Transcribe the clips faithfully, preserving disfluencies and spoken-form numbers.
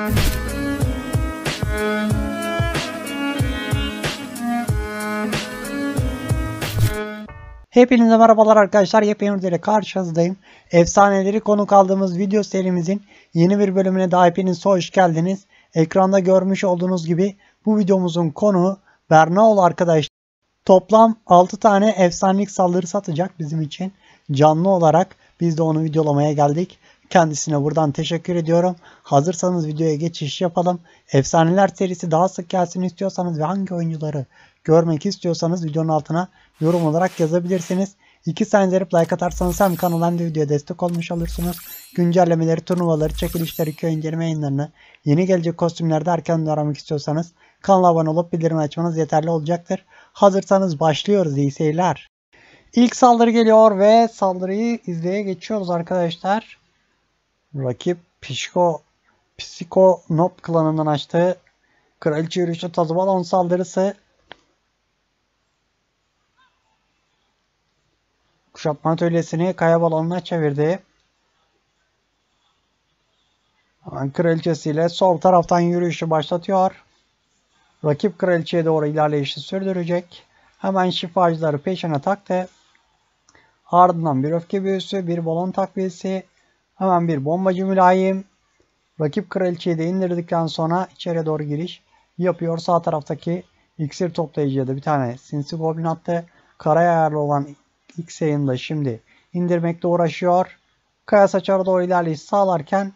Hepinize merhabalar arkadaşlar. Yepyeni videoyla karşınızdayım. Efsaneleri konuk aldığımız video serimizin yeni bir bölümüne de hepiniz hoş geldiniz. Ekranda görmüş olduğunuz gibi bu videomuzun konuğu Bernaoğlu arkadaşlar. Toplam altı tane efsanelik saldırı satacak bizim için. Canlı olarak biz de onu videolamaya geldik. Kendisine buradan teşekkür ediyorum. Hazırsanız videoya geçiş yapalım. Efsaneler serisi daha sık gelsin istiyorsanız ve hangi oyuncuları görmek istiyorsanız videonun altına yorum olarak yazabilirsiniz. İki saniye verip like atarsanız hem kanala hem de videoya destek olmuş olursunuz. Güncellemeleri, turnuvaları, çekilişleri, köy inceleme yayınlarını, yeni gelecek kostümlerde erken aramak istiyorsanız kanala abone olup bildirim açmanız yeterli olacaktır. Hazırsanız başlıyoruz. İyi seyirler. İlk saldırı geliyor ve saldırıyı izleye geçiyoruz arkadaşlar. Rakip Pişko Psiko Nop klanından açtığı Kraliçe Yürüyüşü Tazı Balon saldırısı. Kuşatma atölyesini kaya balonuna çevirdi. Hemen kraliçesiyle sol taraftan yürüyüşü başlatıyor. Rakip kraliçeye doğru ilerleyişi sürdürecek. Hemen şifacıları peşine taktı. Ardından bir öfke büyüsü, bir balon takviyesi, hemen bir bombacı mülayim. Rakip kraliçeyi de indirdikten sonra içeriye doğru giriş yapıyor. Sağ taraftaki iksir toplayıcıya da bir tane sinsi goblin attı. Karaya ayarlı olan X-Yay'ını da şimdi indirmekte uğraşıyor. Kaya saçara doğru ilerleyiş sağlarken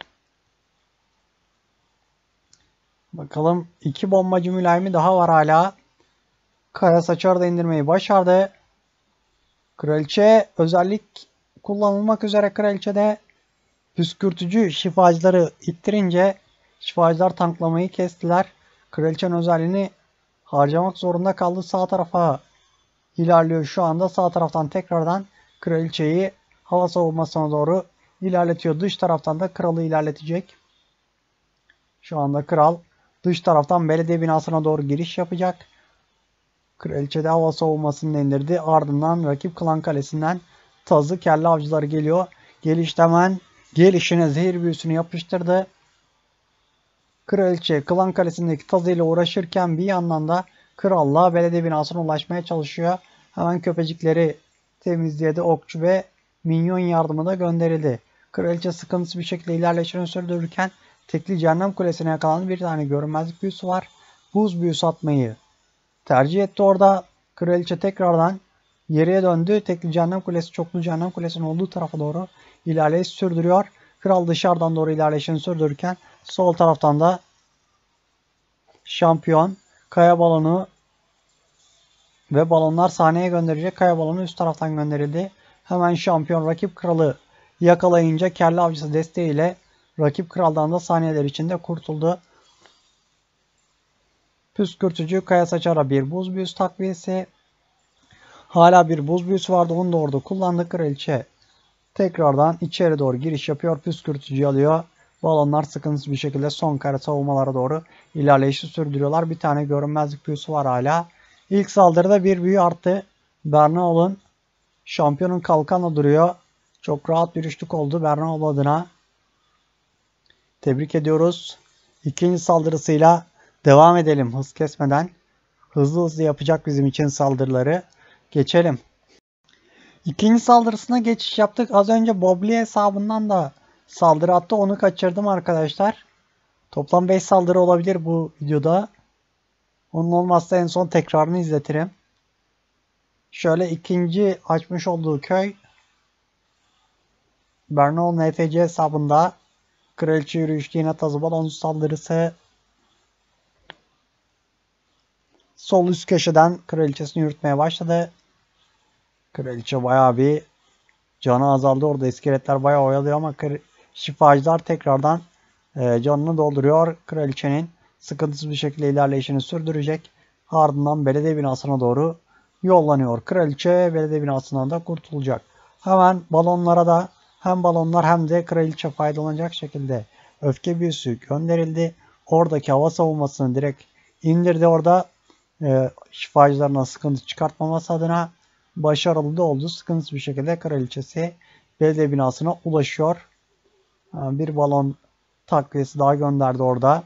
bakalım iki bombacı mülayimi daha var hala. Kaya saçarı da indirmeyi başardı. Kraliçe özellik kullanılmak üzere kraliçede püskürtücü şifacıları ittirince şifacılar tanklamayı kestiler. Kraliçenin özelliğini harcamak zorunda kaldı. Sağ tarafa ilerliyor şu anda. Sağ taraftan tekrardan kraliçeyi hava savunmasına doğru ilerletiyor. Dış taraftan da kralı ilerletecek. Şu anda kral dış taraftan belediye binasına doğru giriş yapacak. Kraliçe de hava savunmasını indirdi. Ardından rakip klan kalesinden tazı kelle avcıları geliyor. Gelişte hemen gelişine zehir büyüsünü yapıştırdı. Kraliçe klan kalesindeki tazı ile uğraşırken bir yandan da kralla belediye binasına ulaşmaya çalışıyor. Hemen köpecikleri temizledi. Okçu ve minyon yardımı da gönderildi. Kraliçe sıkıntısı bir şekilde ilerleyişini sürdürürken tekli cehennem kulesine yakalanan bir tane görünmezlik büyüsü var. Buz büyüsü atmayı tercih etti orada. Kraliçe tekrardan geriye döndü. Tekli cehennem kulesi, çoklu cehennem kulesinin olduğu tarafa doğru ilerleyiş sürdürüyor. Kral dışarıdan doğru ilerleyişini sürdürürken sol taraftan da şampiyon kaya balonu ve balonlar sahneye gönderecek. Kaya balonu üst taraftan gönderildi. Hemen şampiyon rakip kralı yakalayınca kelle avcısı desteğiyle rakip kraldan da saniyeler içinde kurtuldu. Püskürtücü kaya saçara bir buz büyüsü takviyesi. Hala bir buz büyüsü vardı. Onu da orada kullandı. Kraliçe tekrardan içeri doğru giriş yapıyor. Püskürtücüyü alıyor. Balonlar sıkıntısız bir şekilde son kare savunmalara doğru ilerleyişi sürdürüyorlar. Bir tane görünmezlik büyüsü var hala. İlk saldırıda bir büyü arttı. Bernaoğlu'nun şampiyonun kalkanla duruyor. Çok rahat bir üçlük oldu Bernaoğlu adına. Tebrik ediyoruz. İkinci saldırısıyla devam edelim hız kesmeden. Hızlı hızlı yapacak bizim için saldırıları. Geçelim. İkinci saldırısına geçiş yaptık. Az önce Bobli hesabından da saldırı attı. Onu kaçırdım arkadaşlar. Toplam beş saldırı olabilir bu videoda. Onun olmazsa en son tekrarını izletirim. Şöyle ikinci açmış olduğu köy. Bernaoğlu N F C hesabında kraliçe yürüyüşlü yine tazı balonu saldırısı. Sol üst köşeden kraliçesini yürütmeye başladı. Kraliçe bayağı bir canı azaldı. Orada iskeletler bayağı oyalıyor ama şifacılar tekrardan e, canını dolduruyor. Kraliçenin sıkıntısız bir şekilde ilerleyişini sürdürecek. Ardından belediye binasına doğru yollanıyor. Kraliçe belediye binasından da kurtulacak. Hemen balonlara da hem balonlar hem de kraliçe faydalanacak şekilde öfke büyüsü gönderildi. Oradaki hava savunmasını direkt indirdi. Orada e, şifacılarına sıkıntı çıkartmaması adına başarılı da oldu. Sıkıntısız bir şekilde kraliçesi belediye binasına ulaşıyor. Bir balon takviyesi daha gönderdi orada.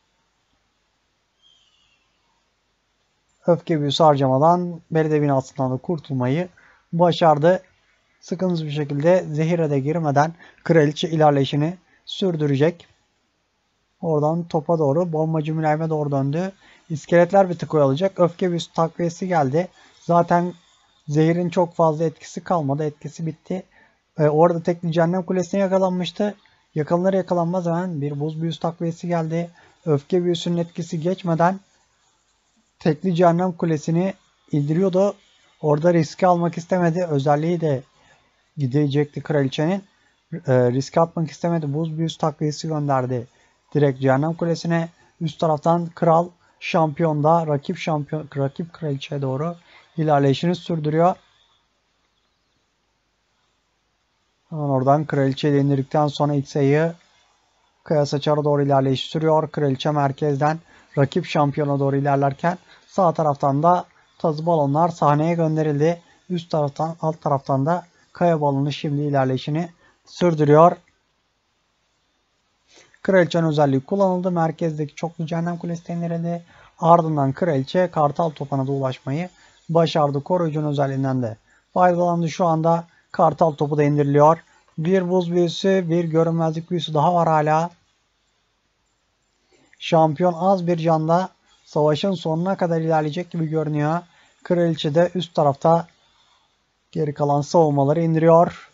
Öfke büyüsü harcamadan belediye binasından da kurtulmayı başardı. Sıkıntısız bir şekilde zehire de girmeden kraliçe ilerleyişini sürdürecek. Oradan topa doğru bombacı mülayime doğru döndü. İskeletler bir tık oyalayacak. Öfke büyüsü takviyesi geldi. Zaten zehirin çok fazla etkisi kalmadı. Etkisi bitti. Ee, orada tekli cehennem kulesine yakalanmıştı. Yakalanır yakalanmaz hemen bir buz büyüsü takviyesi geldi. Öfke büyüsünün etkisi geçmeden tekli cehennem kulesini indiriyordu. Orada riski almak istemedi. Özelliği de gidecekti kraliçenin. E, riske atmak istemedi. Buz büyüsü takviyesi gönderdi. Direkt cehennem kulesine. Üst taraftan kral şampiyon da rakip şampiyon rakip kraliçeye doğru ilerleyişini sürdürüyor. Hemen oradan kraliçeyi indirdikten sonra X'yi Kaya Saçar'a doğru ilerleyiş sürüyor. Kraliçe merkezden rakip şampiyona doğru ilerlerken sağ taraftan da tazı balonlar sahneye gönderildi. Üst taraftan alt taraftan da kaya balonu şimdi ilerleyişini sürdürüyor. Kraliçenin özelliği kullanıldı. Merkezdeki çoklu cehennem kulesi indirildi. Ardından kraliçe kartal topuna da ulaşmayı başardı. Koruyucunun özelliğinden de faydalandı. Şu anda kartal topu da indiriliyor. Bir buz büyüsü, bir görünmezlik büyüsü daha var hala. Şampiyon az bir canda savaşın sonuna kadar ilerleyecek gibi görünüyor. Kraliçe de üst tarafta geri kalan savunmaları indiriyor.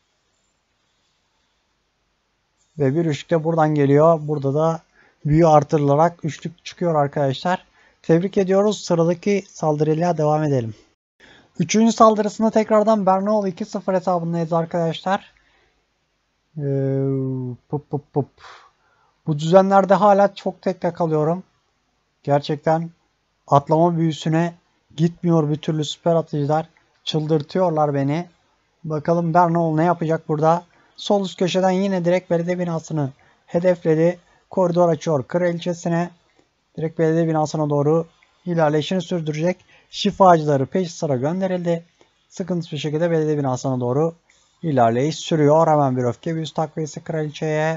Ve bir üçlük de buradan geliyor. Burada da büyü artırılarak üçlük çıkıyor arkadaşlar. Tebrik ediyoruz. Sıradaki saldırıyla devam edelim. Üçüncü saldırısında tekrardan Bernoğlu iki sıfır hesabındayız arkadaşlar. Ee, pıp pıp pıp. Bu düzenlerde hala çok tekte kalıyorum. Gerçekten atlama büyüsüne gitmiyor bir türlü süper atıcılar. Çıldırtıyorlar beni. Bakalım Bernoğlu ne yapacak burada. Sol üst köşeden yine direkt belediye binasını hedefledi. Koridor açıyor kraliçesine. Direkt belediye binasına doğru ilerleyişini sürdürecek. Şifacıları peş sıra gönderildi. Sıkıntısız bir şekilde belediye binasına doğru ilerleyiş sürüyor. Hemen bir öfke büyüsü takviyesi kraliçeye.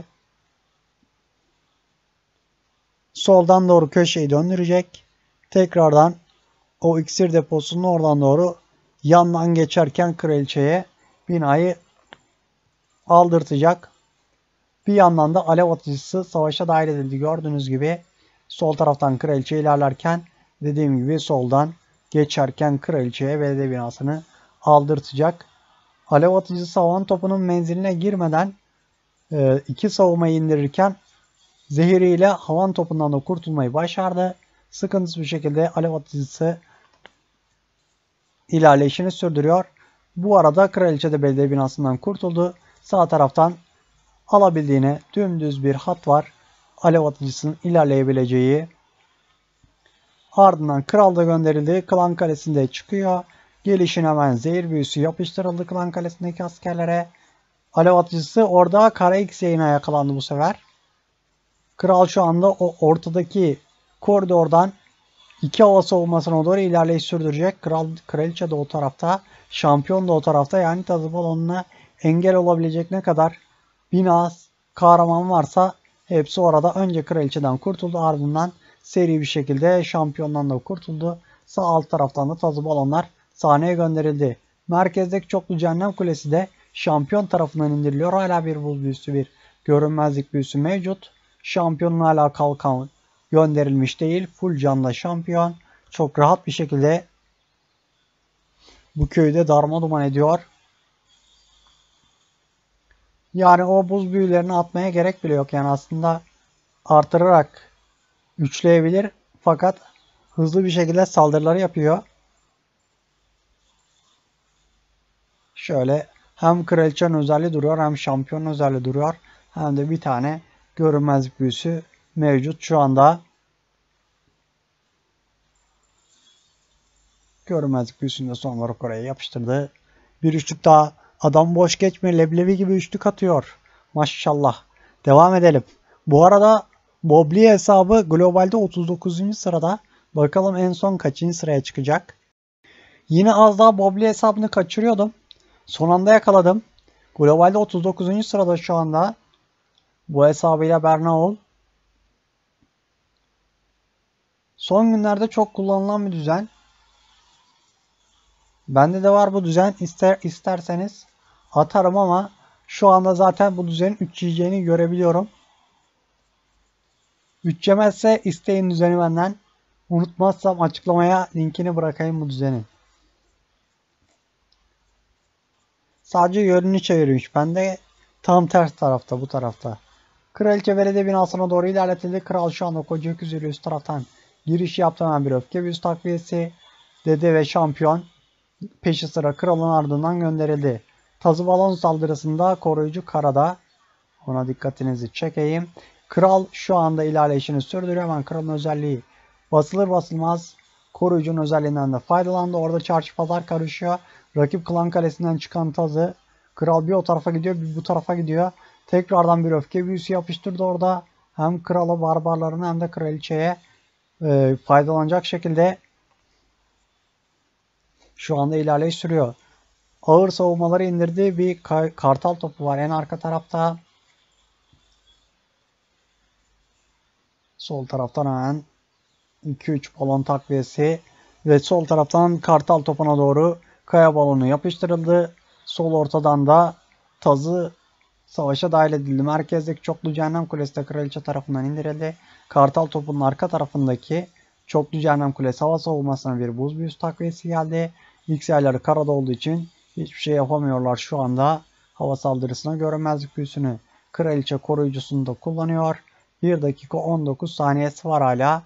Soldan doğru köşeyi döndürecek. Tekrardan o iksir deposunun oradan doğru yandan geçerken kraliçeye binayı aldırtacak. Bir yandan da alev atıcısı savaşa dahil edildi. Gördüğünüz gibi sol taraftan kraliçe ilerlerken dediğim gibi soldan geçerken kraliçeye belediye binasını aldırtacak. Alev atıcısı havan topunun menziline girmeden iki savunmayı indirirken zehiriyle havan topundan da kurtulmayı başardı. Sıkıntısız bir şekilde alev atıcısı ilerleyişini sürdürüyor. Bu arada kraliçe de belediye binasından kurtuldu. Sağ taraftan alabildiğine dümdüz bir hat var. Alev atıcısının ilerleyebileceği. Ardından kral da gönderildi. Klan kalesinde çıkıyor. Gelişin hemen zehir büyüsü yapıştırıldı klan kalesindeki askerlere. Alev atıcısı orada kara X yayına yakalandı bu sefer. Kral şu anda o ortadaki koridordan iki hava savunmasına doğru ilerleyiş sürdürecek. Kral, kraliçe de o tarafta. Şampiyon da o tarafta. Yani tazı balonuna engel olabilecek ne kadar bina kahraman varsa hepsi orada. Önce kraliçeden kurtuldu. Ardından seri bir şekilde şampiyondan da kurtuldu. Sağ alt taraftan da tazı balonlar sahneye gönderildi. Merkezdeki çoklu cehennem kulesi de şampiyon tarafından indiriliyor. Hala bir buz büyüsü, bir görünmezlik büyüsü mevcut. Şampiyonun hala kalkan gönderilmiş değil. Full canla şampiyon. Çok rahat bir şekilde bu köyde darma duman ediyor. Yani o buz büyülerini atmaya gerek bile yok. Yani aslında artırarak üçleyebilir. Fakat hızlı bir şekilde saldırıları yapıyor. Şöyle hem kraliçenin özelliği duruyor hem şampiyonun özelliği duruyor. Hem de bir tane görünmezlik büyüsü mevcut şu anda. Görünmezlik büyüsünü de son olarak oraya yapıştırdı. Bir üçlük daha. Adam boş geçmiyor. Leblebi gibi üçlük atıyor. Maşallah. Devam edelim. Bu arada Bobli hesabı globalde otuz dokuzuncu sırada. Bakalım en son kaçıncı sıraya çıkacak. Yine az daha Bobli hesabını kaçırıyordum. Son anda yakaladım. Globalde otuz dokuzuncu sırada şu anda. Bu hesabıyla Bernaul. Son günlerde çok kullanılan bir düzen. Bende de var bu düzen. İster, isterseniz atarım ama şu anda zaten bu düzenin üç yiyeceğini görebiliyorum. üç yemezse isteyin düzeni benden. Unutmazsam açıklamaya linkini bırakayım bu düzenin. Sadece yönünü çevirmiş. Bende tam ters tarafta, bu tarafta. Kraliçe belediye binasına doğru ilerletildi. Kral şu anda koca öküzüyle üst taraftan giriş yaptı. Hemen bir öfke büyüsü takviyesi. Dede ve şampiyon peşi sıra kralın ardından gönderildi. Tazı balon saldırısında koruyucu karada. Ona dikkatinizi çekeyim. Kral şu anda ilerleyişini sürdürüyor. Hemen kralın özelliği basılır basılmaz koruyucunun özelliğinden de faydalandı. Orada çarşı pazar karışıyor. Rakip klan kalesinden çıkan tazı. Kral bir o tarafa gidiyor, bir bu tarafa gidiyor. Tekrardan bir öfke büyüsü yapıştırdı orada. Hem krala, barbarlarına hem de kraliçeye e, faydalanacak şekilde şu anda ilerleyiş sürüyor. Ağır savunmaları indirdiği bir kartal topu var en arka tarafta. Sol taraftan hemen iki üç balon takviyesi ve sol taraftan kartal topuna doğru kaya balonu yapıştırıldı. Sol ortadan da tazı savaşa dahil edildi. Merkezdeki çoklu cehennem kulesi de kraliçe tarafından indirildi. Kartal topunun arka tarafındaki çoklu cehennem kulesi hava savunmasına bir buz büyüsü takviyesi geldi. X'lerleri karada olduğu için hiçbir şey yapamıyorlar şu anda. Hava saldırısına görünmezlik büyüsünü kraliçe koruyucusunda kullanıyor. bir dakika on dokuz saniyesi var hala.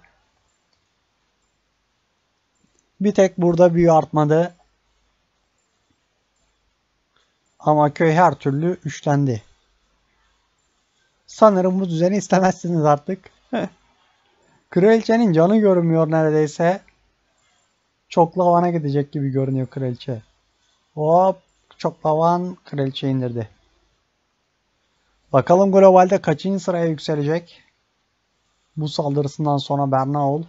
Bir tek burada büyü artmadı. Ama köy her türlü üçlendi. Sanırım bu düzeni istemezsiniz artık. Kraliçenin canı görünmüyor neredeyse. Çok lavana gidecek gibi görünüyor kraliçe. Hop, çok lavan kraliçe indirdi. Bakalım globalde kaçıncı sıraya yükselecek? Bu saldırısından sonra Bernaul.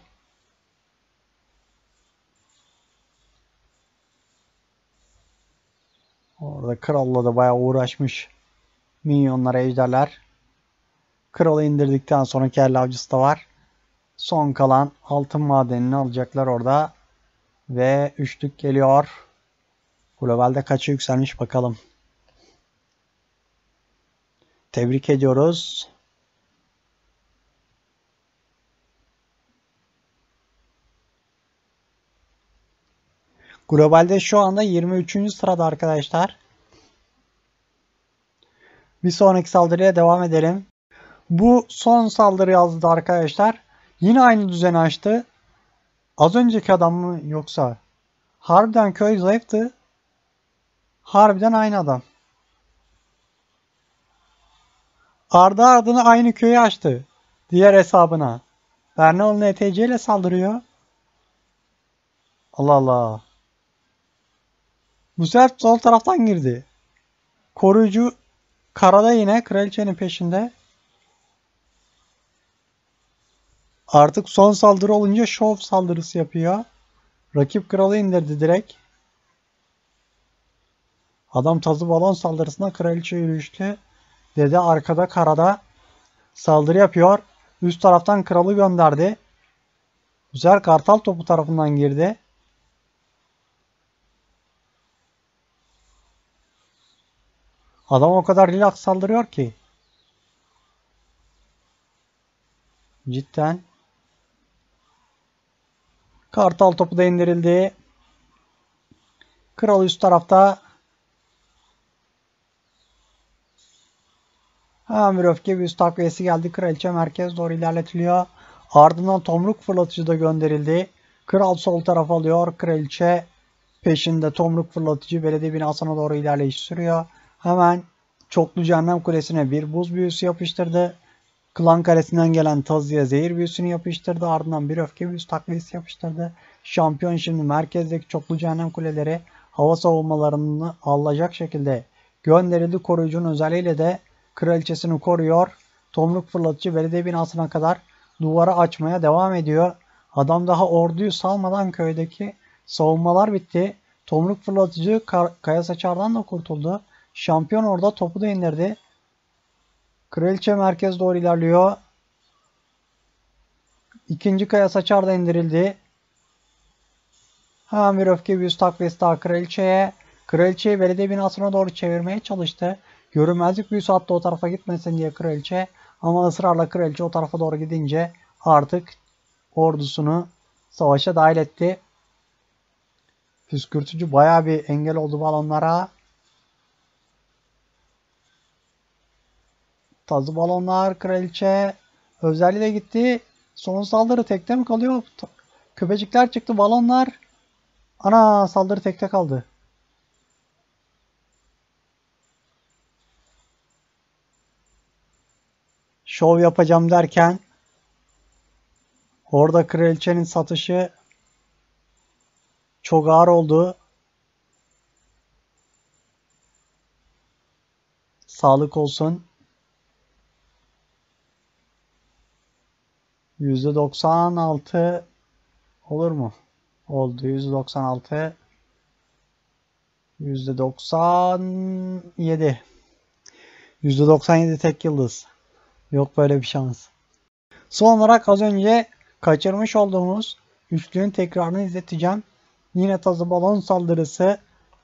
Orada kralla da bayağı uğraşmış. Minyonlar, ejderler. Kralı indirdikten sonra kelle avcısı da var. Son kalan altın madenini alacaklar orada. Ve üçlük geliyor. Globalde kaça yükselmiş bakalım. Tebrik ediyoruz. Globalde şu anda yirmi üçüncü sırada arkadaşlar. Bir sonraki saldırıya devam edelim. Bu son saldırı yazdı arkadaşlar. Yine aynı düzeni açtı. Az önceki adam mı yoksa? Harbiden köy zayıftı. Harbiden aynı adam. Ardı ardına aynı köyü açtı. Diğer hesabına. Bernaul N T C ile saldırıyor. Allah Allah. Bu sefer sol taraftan girdi. Koruyucu karada yine kraliçenin peşinde. Artık son saldırı olunca şov saldırısı yapıyor. Rakip kralı indirdi direkt. Adam tazı balon saldırısına kraliçe yürüyüştü. Dede arkada karada saldırı yapıyor. Üst taraftan kralı gönderdi. Güzel kartal topu tarafından girdi. Adam o kadar relax saldırıyor ki. Cidden. Kartal topu da indirildi. Kral üst tarafta. Hemen bir öfke bir üst takviyesi geldi. Kraliçe merkez doğru ilerletiliyor. Ardından tomruk fırlatıcı da gönderildi. Kral sol tarafa alıyor. Kraliçe peşinde tomruk fırlatıcı belediye binasına doğru ilerleyiş sürüyor. Hemen çoklu cehennem kulesine bir buz büyüsü yapıştırdı. Klan kalesinden gelen tazıya zehir büyüsünü yapıştırdı. Ardından bir öfke büyüsü takviyesi yapıştırdı. Şampiyon şimdi merkezdeki çoklu cehennem kuleleri hava savunmalarını alacak şekilde gönderildi. Koruyucunun özelliğiyle de kraliçesini koruyor. Tomruk fırlatıcı belediye binasına kadar duvara açmaya devam ediyor. Adam daha orduyu salmadan köydeki savunmalar bitti. Tomruk fırlatıcı Kaya Saçar'dan da kurtuldu. Şampiyon orada topu da indirdi. Kraliçe merkez doğru ilerliyor. İkinci kaya saçar da indirildi. Hemen bir öfke büyüsü takviyesi daha kraliçeye. Kraliçeyi belediye binasına doğru çevirmeye çalıştı. Görünmezlik büyüsü attı o tarafa gitmesin diye kraliçe. Ama ısrarla kraliçe o tarafa doğru gidince artık ordusunu savaşa dahil etti. Püskürtücü bayağı bir engel oldu balonlara. Tazı balonlar kraliçe. Özelliği de gitti. Son saldırı tekte mi kalıyor? Köpecikler çıktı balonlar. Ana saldırı tekte kaldı. Şov yapacağım derken orada kraliçenin satışı çok ağır oldu. Sağlık olsun. yüzde doksan altı olur mu? Oldu. yüzde doksan altı. yüzde doksan yedi. yüzde doksan yedi tek yıldız. Yok böyle bir şans. Son olarak az önce kaçırmış olduğumuz üçlünün tekrarını izleteceğim. Yine tazı balon saldırısı.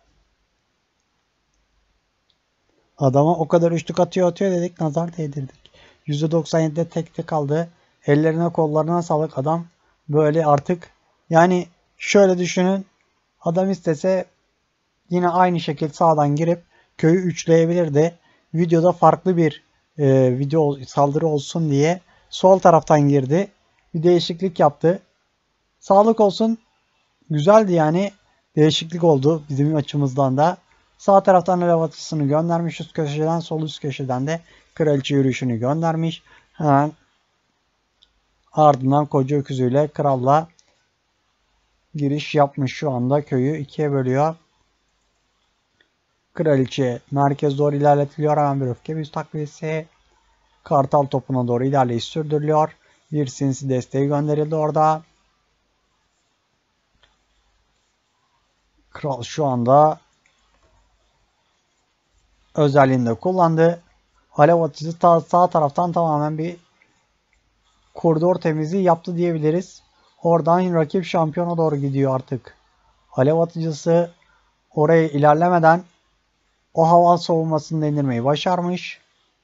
Adama o kadar üçlük atıyor atıyor dedik, nazar değdirdik. yüzde doksan yedide tek tek kaldı. Ellerine kollarına sağlık adam. Böyle artık yani şöyle düşünün. Adam istese yine aynı şekilde sağdan girip köyü üçleyebilirdi. Videoda farklı bir e, video saldırı olsun diye sol taraftan girdi. Bir değişiklik yaptı. Sağlık olsun. Güzeldi yani. Değişiklik oldu bizim açımızdan da. Sağ taraftan alev atışını göndermiş üst köşeden, sol üst köşeden de kraliçe yürüyüşünü göndermiş. Hemen ardından koca öküzüyle kralla giriş yapmış, şu anda köyü ikiye bölüyor. Kraliçe merkez doğru ilerletiliyor. Hemen bir öfke büyüsü takviyesi. Kartal topuna doğru ilerleyiş sürdürülüyor. Bir sinsi desteği gönderildi orada. Kral şu anda özelliğini de kullandı. Alev atıcı sağ taraftan tamamen bir koridor temizliği yaptı diyebiliriz. Oradan rakip şampiyona doğru gidiyor artık. Alev atıcısı oraya ilerlemeden o hava savunmasını indirmeyi başarmış.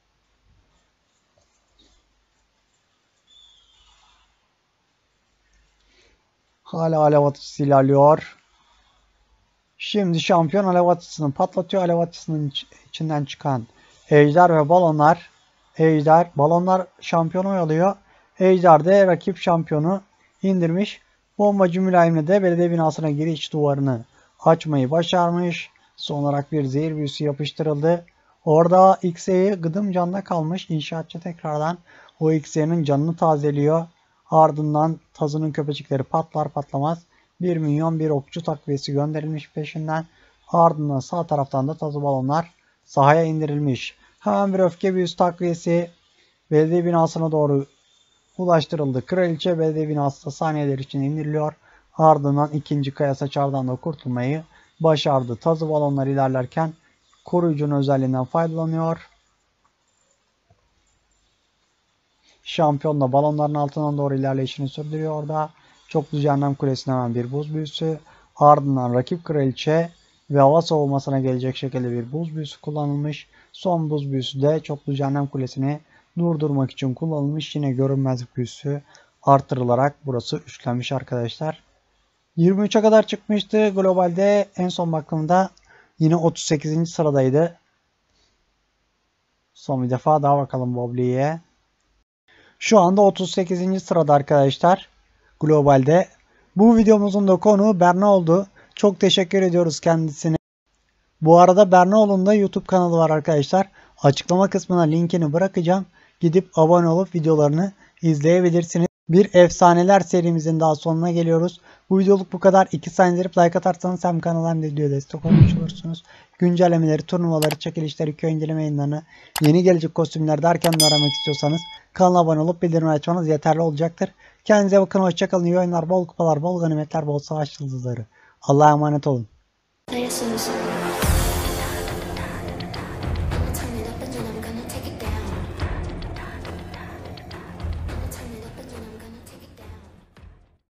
Hala alev atıcısı ilerliyor. Şimdi şampiyon alev atıcısını patlatıyor. Alev atıcısının içinden çıkan ejder ve balonlar. Ejder, balonlar şampiyonu oyalıyor. Ejder de rakip şampiyonu indirmiş. Bombacı mülayimle de belediye binasına giriş duvarını açmayı başarmış. Son olarak bir zehir büyüsü yapıştırıldı. Orada X'e gıdım canına kalmış. İnşaatçı tekrardan o X'e'nin canını tazeliyor. Ardından tazının köpecikleri patlar patlamaz bir milyon bir okçu takviyesi gönderilmiş peşinden. Ardından sağ taraftan da tazı balonlar sahaya indirilmiş. Hemen bir öfke büyüsü takviyesi belediye binasına doğru ulaştırıldı. Kraliçe belediye binası da saniyeler için indiriliyor. Ardından ikinci kaya saçardan da kurtulmayı başardı. Tazı balonlar ilerlerken koruyucunun özelliğinden faydalanıyor. Şampiyon da balonların altından doğru ilerleyişini sürdürüyor orada. Çoklu Cehennem Kulesi'ne hemen bir buz büyüsü. Ardından rakip kraliçe ve hava savunmasına gelecek şekilde bir buz büyüsü kullanılmış. Son buz büyüsü de Çoklu Cehennem Kulesi'ni durdurmak için kullanılmış. Yine görünmezlik büyüsü artırılarak burası üçlenmiş arkadaşlar. yirmi üçe kadar çıkmıştı. Globalde en son baktığımda yine otuz sekizinci sıradaydı. Son bir defa daha bakalım Bobli'ye. Şu anda otuz sekizinci sırada arkadaşlar. Globalde. Bu videomuzun da konuğu Berna oldu. Çok teşekkür ediyoruz kendisine. Bu arada Bernaoğlu'nun da YouTube kanalı var arkadaşlar. Açıklama kısmına linkini bırakacağım. Gidip abone olup videolarını izleyebilirsiniz. Bir efsaneler serimizin daha sonuna geliyoruz. Bu videoluk bu kadar. iki saniye verip like atarsanız hem kanala hem de videoya destek olmuş olursunuz. Güncellemeleri, turnuvaları, çekilişleri, köy inceleme yayınlarını, yeni gelecek kostümler derken de aramak istiyorsanız kanala abone olup bildirim açmanız yeterli olacaktır. Kendinize bakın, hoşçakalın, iyi oyunlar, bol kupalar, bol ganimetler, bol savaş yıldızları. Allah'a emanet olun.